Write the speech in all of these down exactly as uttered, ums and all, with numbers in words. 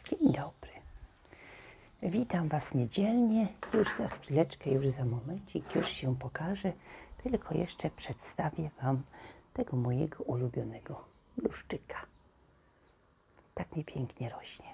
Dzień dobry. Witam Was niedzielnie. Już za chwileczkę, już za momencik, już się pokażę. Tylko jeszcze przedstawię Wam tego mojego ulubionego bluszczyka. Tak mi pięknie rośnie.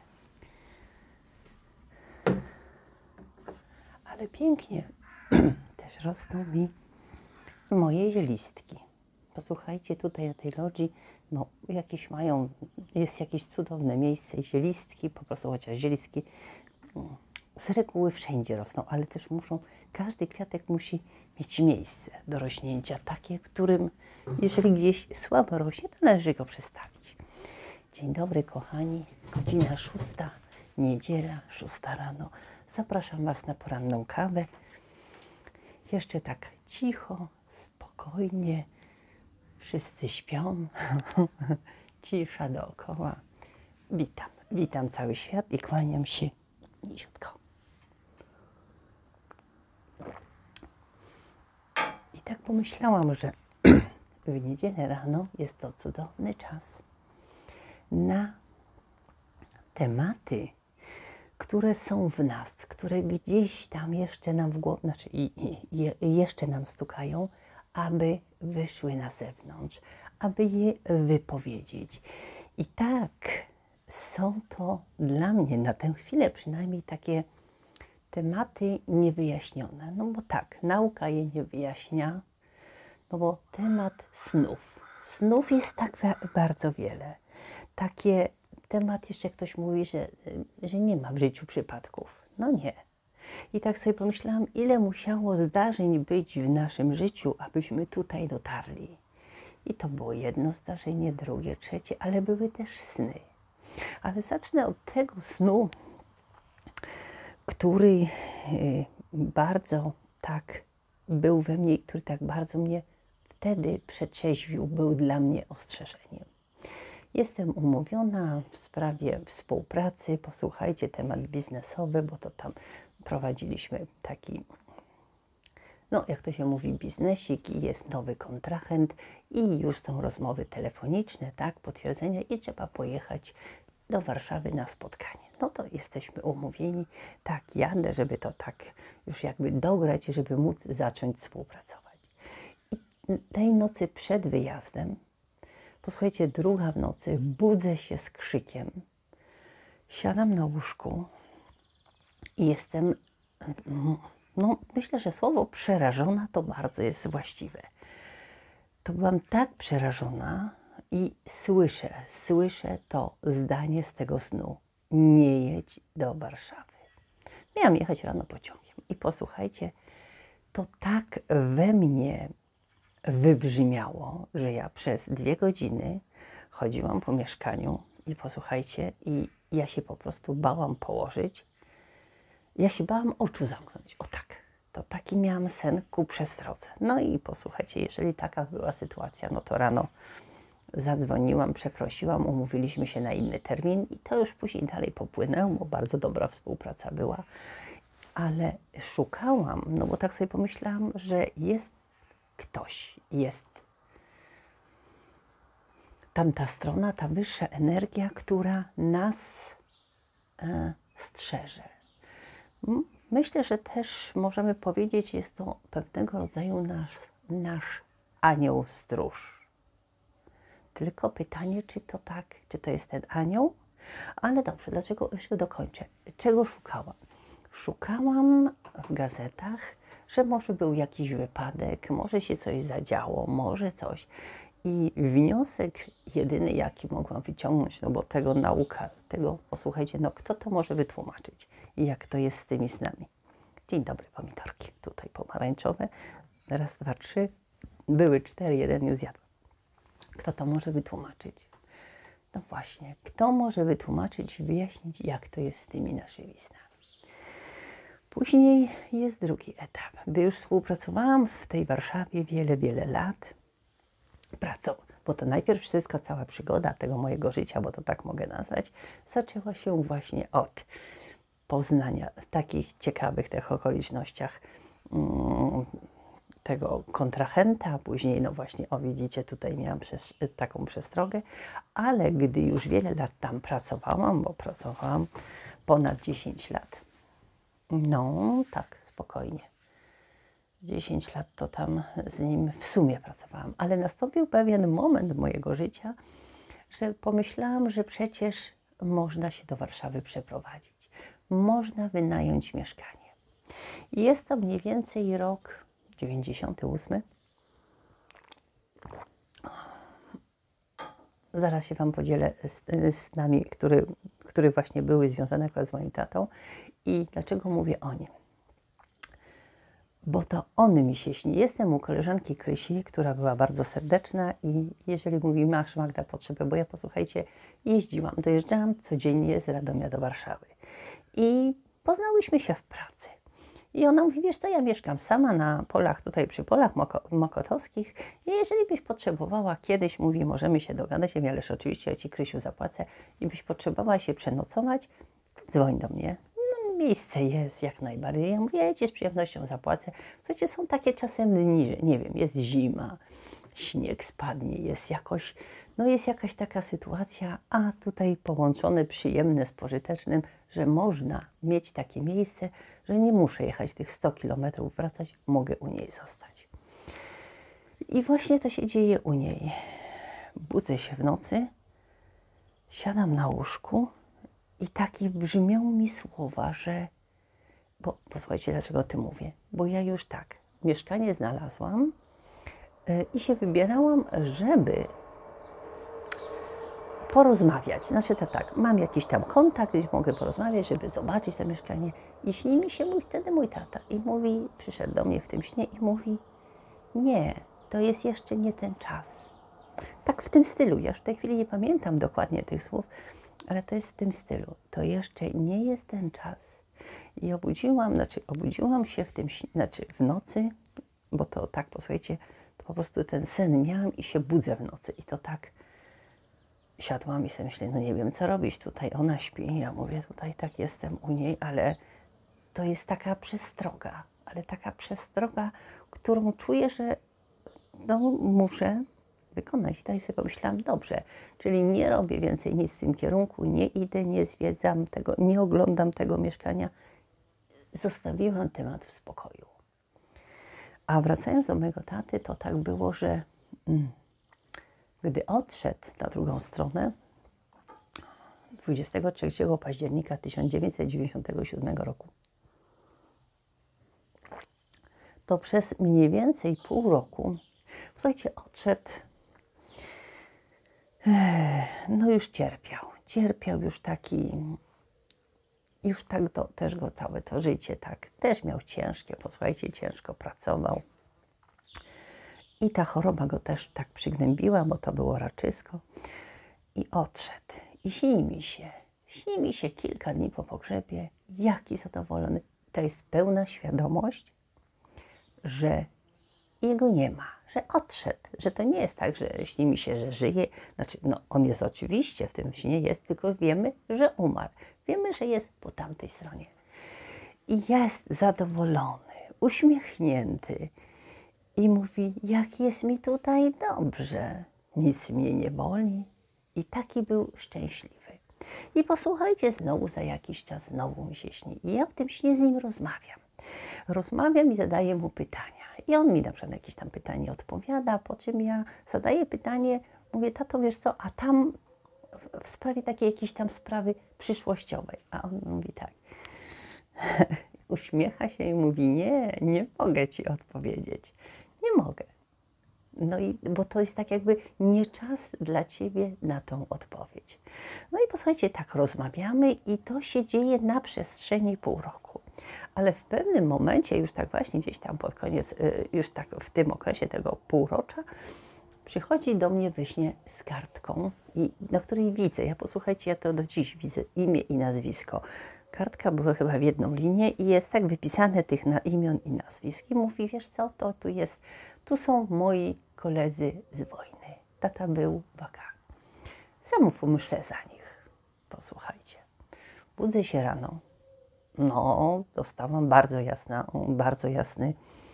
Ale pięknie też rosną mi moje zielistki. Posłuchajcie, tutaj na tej lodzi, no jakieś mają, jest jakieś cudowne miejsce, zielistki, po prostu chociaż zielistki z reguły wszędzie rosną, ale też muszą, każdy kwiatek musi mieć miejsce do rośnięcia, takie, w którym, jeżeli gdzieś słabo rośnie, to należy go przestawić. Dzień dobry kochani, godzina szósta, niedziela, szósta rano. Zapraszam Was na poranną kawę. Jeszcze tak cicho, spokojnie, wszyscy śpią, cisza dookoła. Witam, witam cały świat i kłaniam się niziutko. I tak pomyślałam, że w niedzielę rano jest to cudowny czas na tematy, które są w nas, które gdzieś tam jeszcze nam w głowie, znaczy i, i, i jeszcze nam stukają, aby wyszły na zewnątrz, aby je wypowiedzieć. I tak są to dla mnie na tę chwilę przynajmniej takie tematy niewyjaśnione. No bo tak, nauka je nie wyjaśnia, no bo temat snów. Snów jest tak bardzo wiele. Takie temat, jeszcze ktoś mówi, że, że nie ma w życiu przypadków. No nie. I tak sobie pomyślałam, ile musiało zdarzeń być w naszym życiu, abyśmy tutaj dotarli. I to było jedno zdarzenie, drugie, trzecie, ale były też sny. Ale zacznę od tego snu, który bardzo tak był we mnie, który tak bardzo mnie wtedy przetrzeźwił, był dla mnie ostrzeżeniem. Jestem umówiona w sprawie współpracy, posłuchajcie, temat biznesowy, bo to tam prowadziliśmy taki, no jak to się mówi, biznesik i jest nowy kontrahent i już są rozmowy telefoniczne, tak, potwierdzenia i trzeba pojechać do Warszawy na spotkanie. No to jesteśmy umówieni, tak, jadę, żeby to tak już jakby dograć, żeby móc zacząć współpracować. I tej nocy przed wyjazdem, posłuchajcie, druga w nocy, budzę się z krzykiem, siadam na łóżku i jestem, no myślę, że słowo przerażona to bardzo jest właściwe. To byłam tak przerażona i słyszę, słyszę to zdanie z tego snu. Nie jedź do Warszawy. Miałam jechać rano pociągiem i posłuchajcie, to tak we mnie wybrzmiało, że ja przez dwie godziny chodziłam po mieszkaniu i posłuchajcie, i ja się po prostu bałam położyć. Ja się bałam oczu zamknąć. O tak, to taki miałam sen ku przestrodze. No i posłuchajcie, jeżeli taka była sytuacja, no to rano zadzwoniłam, przeprosiłam, umówiliśmy się na inny termin i to już później dalej popłynęło, bo bardzo dobra współpraca była. Ale szukałam, no bo tak sobie pomyślałam, że jest ktoś, jest tamta strona, ta wyższa energia, która nas e, strzeże. Myślę, że też możemy powiedzieć, jest to pewnego rodzaju nasz, nasz anioł stróż. Tylko pytanie, czy to tak, czy to jest ten anioł? Ale dobrze, dlaczego jeszcze dokończę? Czego szukałam? Szukałam w gazetach, że może był jakiś wypadek, może się coś zadziało, może coś. I wniosek jedyny, jaki mogłam wyciągnąć, no bo tego nauka, tego, posłuchajcie, no kto to może wytłumaczyć i jak to jest z tymi snami. Dzień dobry, pomidorki, tutaj pomarańczowe, raz, dwa, trzy, były cztery, jeden już zjadłem. Kto to może wytłumaczyć? No właśnie, kto może wytłumaczyć, wyjaśnić, jak to jest z tymi naszymi snami. Później jest drugi etap. Gdy już współpracowałam w tej Warszawie wiele, wiele lat, pracowałam, bo to najpierw wszystko, cała przygoda tego mojego życia, bo to tak mogę nazwać, zaczęła się właśnie od poznania w takich ciekawych tych okolicznościach, tego kontrahenta, później no właśnie, o widzicie, tutaj miałam przez, taką przestrogę, ale gdy już wiele lat tam pracowałam, bo pracowałam ponad dziesięć lat, no tak, spokojnie, dziesięć lat to tam z nim w sumie pracowałam, ale nastąpił pewien moment mojego życia, że pomyślałam, że przecież można się do Warszawy przeprowadzić, można wynająć mieszkanie. I jest to mniej więcej rok dziewięćdziesiąty ósmy. Zaraz się Wam podzielę z, z nami, który, które właśnie były związane akurat z moim tatą. I dlaczego mówię o nim? Bo to on mi się śni. Jestem u koleżanki Krysi, która była bardzo serdeczna i jeżeli mówi, masz Magda potrzebę, bo ja, posłuchajcie, jeździłam, dojeżdżałam codziennie z Radomia do Warszawy i poznałyśmy się w pracy. I ona mówi, wiesz co, ja mieszkam sama na polach, tutaj przy polach Moko Mokotowskich i jeżeli byś potrzebowała kiedyś, mówi, możemy się dogadać, ja mówię, ależ oczywiście ja Ci, Krysiu, zapłacę i byś potrzebowała się przenocować, to dzwoń do mnie. No, miejsce jest jak najbardziej. Ja mówię, ja Ci z przyjemnością zapłacę. Słuchajcie, są takie czasem dni, że nie wiem, jest zima, śnieg spadnie, jest jakoś, no jest jakaś taka sytuacja, a tutaj połączone przyjemne z pożytecznym, że można mieć takie miejsce, że nie muszę jechać tych sto kilometrów, wracać, mogę u niej zostać. I właśnie to się dzieje u niej. Budzę się w nocy, siadam na łóżku i takie brzmią mi słowa, że, bo posłuchajcie, dlaczego o tym mówię, bo ja już tak, mieszkanie znalazłam yy, i się wybierałam, żeby porozmawiać. Znaczy to tak, mam jakiś tam kontakt, gdzieś mogę porozmawiać, żeby zobaczyć to mieszkanie. I śni mi się mój, wtedy mój tata i mówi, przyszedł do mnie w tym śnie i mówi, nie, to jest jeszcze nie ten czas. Tak w tym stylu, ja już w tej chwili nie pamiętam dokładnie tych słów, ale to jest w tym stylu. To jeszcze nie jest ten czas. I obudziłam, znaczy obudziłam się w tym, znaczy w nocy, bo to tak, posłuchajcie, to po prostu ten sen miałam i się budzę w nocy i to tak siadłam i sobie myślę, no nie wiem co robić, tutaj ona śpi, ja mówię, tutaj tak jestem u niej, ale to jest taka przestroga, ale taka przestroga, którą czuję, że no, muszę wykonać. I tutaj sobie pomyślałam, dobrze, czyli nie robię więcej nic w tym kierunku, nie idę, nie zwiedzam tego, nie oglądam tego mieszkania. Zostawiłam temat w spokoju. A wracając do mojego taty, to tak było, że mm, gdy odszedł na drugą stronę, dwudziestego trzeciego października tysiąc dziewięćset dziewięćdziesiątego siódmego roku, to przez mniej więcej pół roku, słuchajcie, odszedł, no już cierpiał, cierpiał już taki, już tak do, też go całe to życie, tak, też miał ciężkie, posłuchajcie, ciężko pracował. I ta choroba go też tak przygnębiła, bo to było raczysko. I odszedł. I śni mi się, śni mi się kilka dni po pogrzebie, jaki zadowolony. To jest pełna świadomość, że jego nie ma, że odszedł, że to nie jest tak, że śni mi się, że żyje. Znaczy, no on jest oczywiście, w tym śnie jest, tylko wiemy, że umarł. Wiemy, że jest po tamtej stronie. I jest zadowolony, uśmiechnięty. I mówi, jak jest mi tutaj dobrze, nic mnie nie boli. I taki był szczęśliwy. I posłuchajcie, znowu za jakiś czas znowu mi się śni. I ja w tym śnie z nim rozmawiam. Rozmawiam i zadaję mu pytania. I on mi na przykład jakieś tam pytanie odpowiada, po czym ja zadaję pytanie, mówię, tato, wiesz co, a tam w sprawie takiej jakiejś tam sprawy przyszłościowej. A on mówi tak. Uśmiecha się i mówi, nie, nie mogę ci odpowiedzieć. Nie mogę. No i, bo to jest tak jakby nie czas dla ciebie na tą odpowiedź. No i posłuchajcie, tak rozmawiamy i to się dzieje na przestrzeni pół roku. Ale w pewnym momencie, już tak właśnie gdzieś tam pod koniec, już tak w tym okresie tego półrocza, przychodzi do mnie we śnie z kartką, i, na której widzę, ja posłuchajcie, ja to do dziś widzę imię i nazwisko. Kartka była chyba w jedną linię i jest tak wypisane tych na imion i nazwisk. I mówi, wiesz co, to tu jest, tu są moi koledzy z wojny. Tata był w A K. Zamów mszę za nich. Posłuchajcie. Budzę się rano. No, dostałam bardzo jasna, bardzo jasny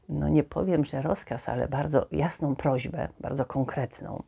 no nie powiem, że rozkaz, ale bardzo jasną prośbę, bardzo konkretną.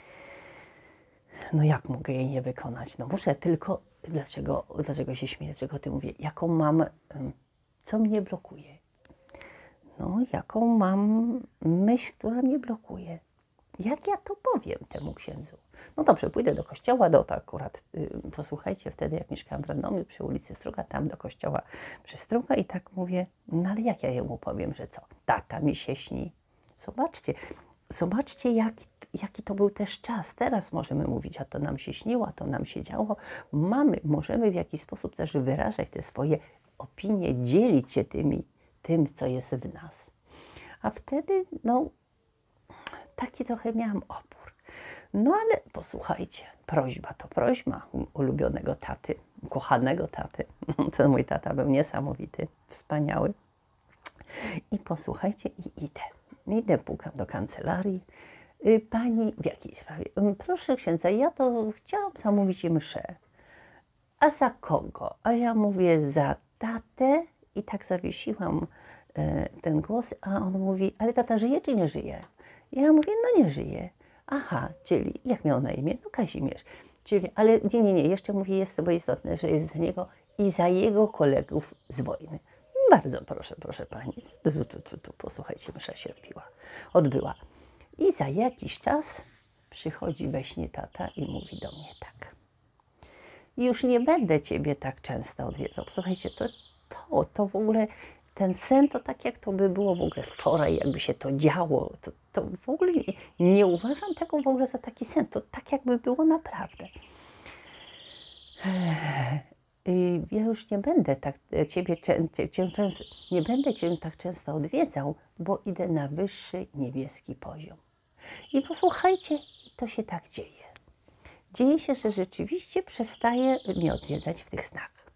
No jak mogę jej nie wykonać? No muszę, tylko dlaczego, dlaczego się śmieję, dlaczego ty mówię? Jaką mam, co mnie blokuje? No jaką mam myśl, która mnie blokuje? Jak ja to powiem temu księdzu? No dobrze, pójdę do kościoła, do to akurat, y, posłuchajcie, wtedy jak mieszkałam w Radomiu przy ulicy Struga, tam do kościoła przy Struga i tak mówię, no ale jak ja jemu powiem, że co? Tata mi się śni. Zobaczcie, zobaczcie jak, jaki to był też czas. Teraz możemy mówić, a to nam się śniło, a to nam się działo. Mamy, możemy w jakiś sposób też wyrażać te swoje opinie, dzielić się tymi, tym, co jest w nas. A wtedy, no, taki trochę miałam opór. No ale posłuchajcie, prośba to prośba ulubionego taty, kochanego taty. Ten mój tata był niesamowity, wspaniały. I posłuchajcie, i idę. Idę, pukam do kancelarii. Pani, w jakiej sprawie? Proszę księdza, ja to chciałam zamówić mszę. A za kogo? A ja mówię, za tatę. I tak zawiesiłam e, ten głos, a on mówi, ale tata żyje czy nie żyje? Ja mówię, no nie żyje. Aha, czyli jak miał na imię? No Kazimierz. Czyli, ale nie, nie, nie, jeszcze mówię, jest to istotne, że jest za niego i za jego kolegów z wojny. Bardzo proszę, proszę pani. Tu, tu, tu, tu, posłuchajcie, msza się odbiła, odbyła. I za jakiś czas przychodzi we śnie tata i mówi do mnie tak. Już nie będę ciebie tak często odwiedzał. Posłuchajcie, to, to, to w ogóle, ten sen to tak jak to by było w ogóle wczoraj, jakby się to działo. To, to w ogóle nie, nie uważam tego w ogóle za taki sen. To tak jakby było naprawdę. Ja już nie będę tak ciebie, cię, cię, nie będę cię tak często odwiedzał, bo idę na wyższy niebieski poziom. I posłuchajcie, to się tak dzieje. Dzieje się, że rzeczywiście przestaje mnie odwiedzać w tych snach.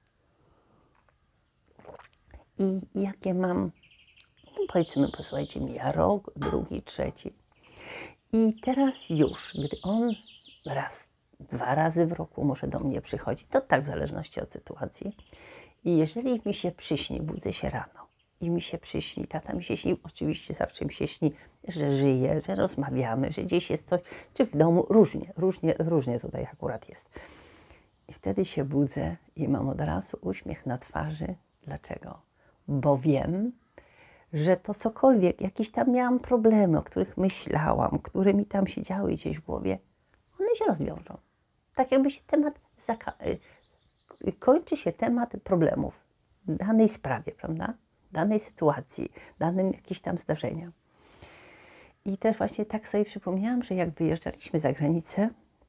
I jakie mam, no powiedzmy, posłuchajcie, mija rok, drugi, trzeci. I teraz już, gdy on raz, dwa razy w roku może do mnie przychodzi, to tak w zależności od sytuacji. I jeżeli mi się przyśni, budzę się rano i mi się przyśni, tata mi się śni, oczywiście zawsze mi się śni, że żyje, że rozmawiamy, że gdzieś jest coś, czy w domu, różnie, różnie, różnie tutaj akurat jest. I wtedy się budzę i mam od razu uśmiech na twarzy. Dlaczego? Bo wiem, że to cokolwiek, jakieś tam miałam problemy, o których myślałam, które mi tam siedziały gdzieś w głowie, one się rozwiążą. Tak jakby się temat, kończy się temat problemów w danej sprawie, prawda? W danej sytuacji, danym jakieś tam zdarzenia. I też właśnie tak sobie przypomniałam, że jak wyjeżdżaliśmy za granicę,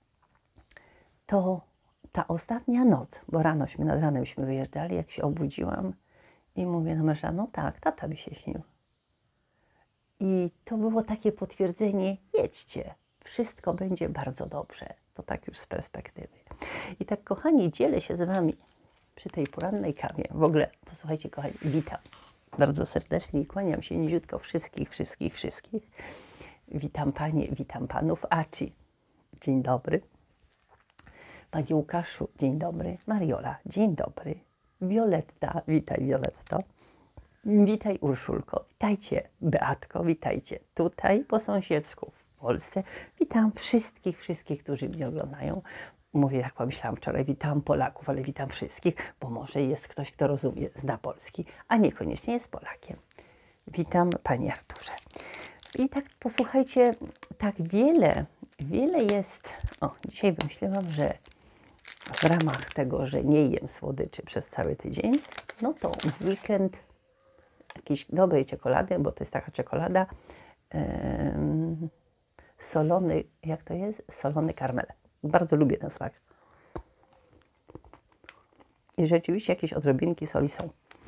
to ta ostatnia noc, bo ranośmy, nad ranemśmy wyjeżdżali, jak się obudziłam i mówię do męża, no tak, tata mi się śnił. I to było takie potwierdzenie, jedźcie, wszystko będzie bardzo dobrze. To tak już z perspektywy. I tak, kochani, dzielę się z wami przy tej porannej kawie. W ogóle, posłuchajcie, kochani, witam bardzo serdecznie i kłaniam się niziutko wszystkich, wszystkich, wszystkich. Witam panie, witam panów. Aci, dzień dobry. Panie Łukaszu, dzień dobry. Mariola, dzień dobry. Violetta, witaj Violetto. Witaj Urszulko, witajcie Beatko, witajcie tutaj po sąsiedzku w Polsce. Witam wszystkich, wszystkich, którzy mnie oglądają. Mówię, jak pomyślałam wczoraj, witam Polaków, ale witam wszystkich, bo może jest ktoś, kto rozumie, zna polski, a niekoniecznie jest Polakiem. Witam Panie Arturze. I tak posłuchajcie, tak wiele, wiele jest, o, dzisiaj wymyśliłam, że w ramach tego, że nie jem słodyczy przez cały tydzień, no to w weekend jakiejś dobrej czekolady, bo to jest taka czekolada, um, solony, jak to jest? Solony karmel. Bardzo lubię ten smak. I rzeczywiście jakieś odrobinki soli są.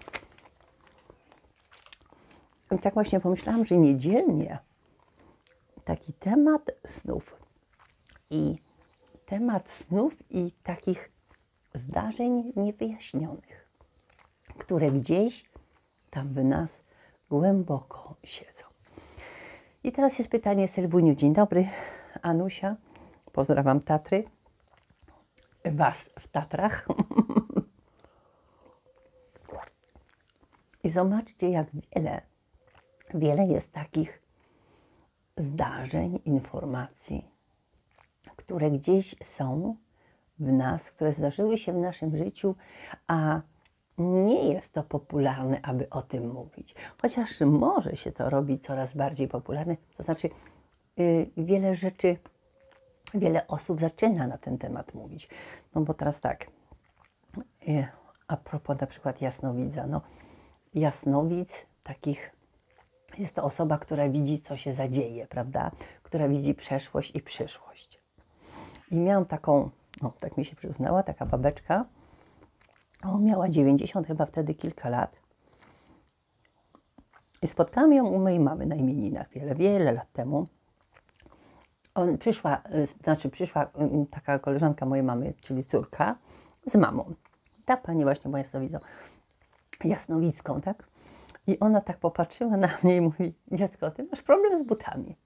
I tak właśnie pomyślałam, że niedzielnie taki temat snów i temat snów i takich zdarzeń niewyjaśnionych, które gdzieś tam w nas głęboko siedzą. I teraz jest pytanie, Sylwuniu, dzień dobry. Anusia, pozdrawiam Tatry, was w Tatrach. I zobaczcie, jak wiele wiele jest takich zdarzeń, informacji, które gdzieś są w nas, które zdarzyły się w naszym życiu, a nie jest to popularne, aby o tym mówić. Chociaż może się to robi coraz bardziej popularne, to znaczy yy, wiele rzeczy, wiele osób zaczyna na ten temat mówić. No bo teraz tak, yy, a propos na przykład jasnowidza. No, jasnowidz takich, jest to osoba, która widzi, co się zadzieje, prawda? Która widzi przeszłość i przyszłość. I miałam taką, no tak mi się przyznała, taka babeczka, o, miała dziewięćdziesiąt chyba wtedy kilka lat. I spotkałam ją u mojej mamy na imieninach wiele, wiele lat temu. On przyszła, znaczy przyszła taka koleżanka mojej mamy, czyli córka, z mamą. Ta pani właśnie była jasnowicą, jasnowicką, tak? I ona tak popatrzyła na mnie i mówi: dziecko, ty masz problem z butami.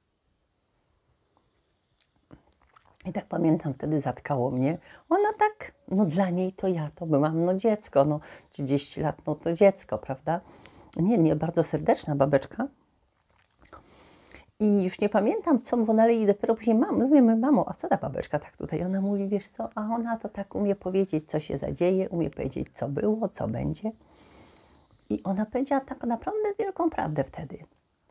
I tak pamiętam, wtedy zatkało mnie. Ona tak, no dla niej to ja to byłam, no dziecko, no trzydzieści lat, no to dziecko, prawda? Nie, nie, bardzo serdeczna babeczka. I już nie pamiętam, co było dalej i dopiero później mam, no mówię, mamo, a co ta babeczka tak tutaj? Ona mówi, wiesz co, a ona to tak umie powiedzieć, co się zadzieje, umie powiedzieć, co było, co będzie. I ona powiedziała tak naprawdę wielką prawdę wtedy.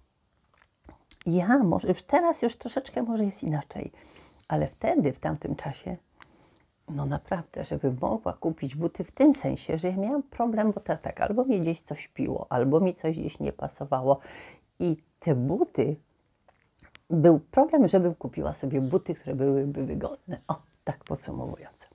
Ja, może już teraz już troszeczkę może jest inaczej, ale wtedy, w tamtym czasie, no naprawdę, żeby mogła kupić buty w tym sensie, że ja miałam problem, bo to tak, albo mi gdzieś coś piło, albo mi coś gdzieś nie pasowało. I te buty, był problem, żebym kupiła sobie buty, które byłyby wygodne. O, tak podsumowując.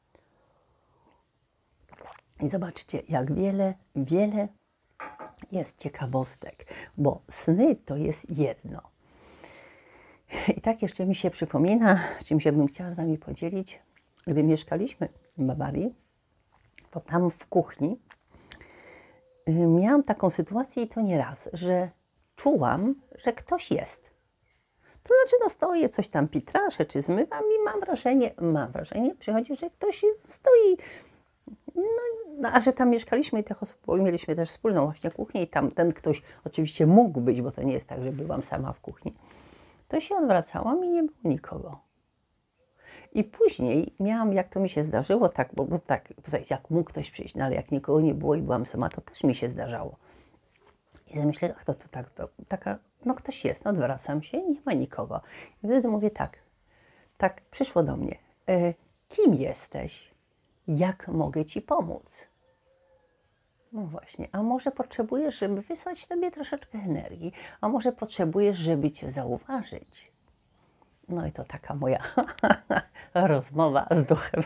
I zobaczcie, jak wiele, wiele jest ciekawostek, bo sny to jest jedno. I tak jeszcze mi się przypomina, z czym się bym chciała z Wami podzielić. Gdy mieszkaliśmy w Bawarii, to tam w kuchni y, miałam taką sytuację i to nie raz, że czułam, że ktoś jest. To znaczy, no stoję, coś tam pitraszę, czy zmywam i mam wrażenie, mam wrażenie, przychodzi, że ktoś stoi. No, no, a że tam mieszkaliśmy i tych osób, bo mieliśmy też wspólną właśnie kuchnię i tam ten ktoś oczywiście mógł być, bo to nie jest tak, że byłam sama w kuchni, to się odwracałam i nie było nikogo. I później miałam, jak to mi się zdarzyło, tak, bo, bo tak, jak mógł ktoś przyjść, no ale jak nikogo nie było i byłam sama, to też mi się zdarzało. I zamyślę, ach, to, to tak, to, taka, no ktoś jest, no odwracam się, nie ma nikogo. I wtedy mówię tak, tak przyszło do mnie, e, kim jesteś? Jak mogę Ci pomóc? No właśnie, a może potrzebujesz, żeby wysłać Tobie troszeczkę energii, a może potrzebujesz, żeby Cię zauważyć. No i to taka moja rozmowa z duchem,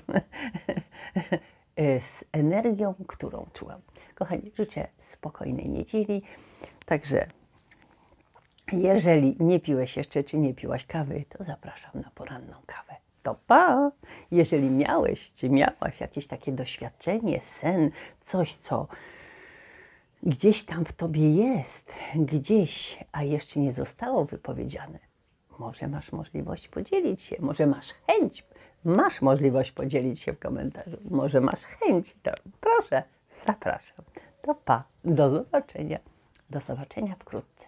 z energią, którą czułam. Kochani, życzę spokojnej niedzieli, także jeżeli nie piłeś jeszcze, czy nie piłaś kawy, to zapraszam na poranną kawę. To pa! Jeżeli miałeś, czy miałaś jakieś takie doświadczenie, sen, coś, co gdzieś tam w Tobie jest, gdzieś, a jeszcze nie zostało wypowiedziane, może masz możliwość podzielić się, może masz chęć, masz możliwość podzielić się w komentarzu, może masz chęć, to proszę, zapraszam. To pa, do zobaczenia, do zobaczenia wkrótce.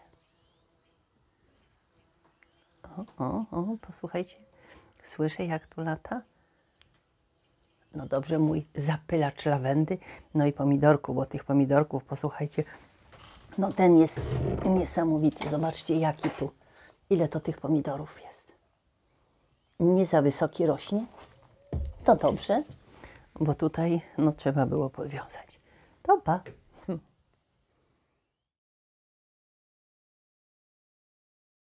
O, o, o, posłuchajcie. Słyszę, jak tu lata? No dobrze, mój zapylacz lawendy, no i pomidorku, bo tych pomidorków, posłuchajcie, no ten jest niesamowity. Zobaczcie, jaki tu, ile to tych pomidorów jest. Nie za wysoki rośnie, to dobrze, bo tutaj no trzeba było powiązać. To pa.